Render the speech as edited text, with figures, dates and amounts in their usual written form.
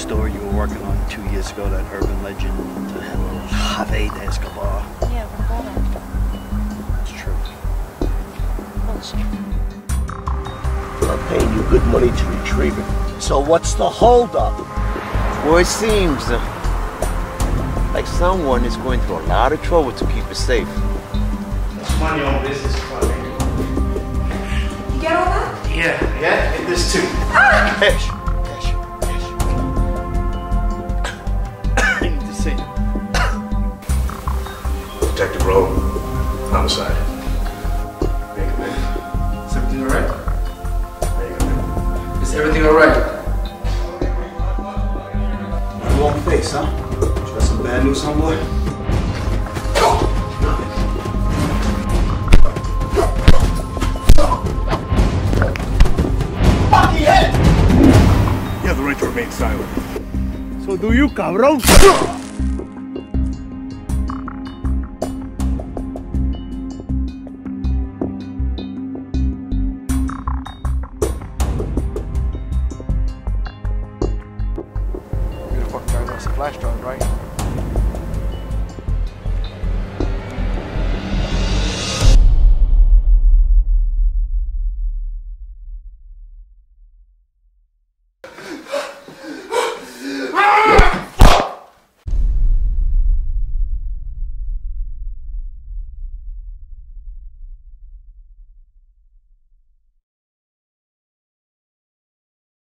story you were working on 2 years ago, that urban legend, Javier de Escobar. Yeah, what about it? It's true. Bullshit. I'm paying you good money to retrieve it. So what's the holdup? Well, it seems like someone is going through a lot of trouble to keep it safe. It's mind your own business, buddy. You get all that? Yeah, and this too. Cash. I need to see you. Detective Rowe, homicide. Make it, man. Is everything alright? Make it, man. Is everything alright? Long face, huh? Got some bad news, homeboy? You have the right to remain silent. So do you, cabrón? You're gonna fucking drive us a Flashdrive, right?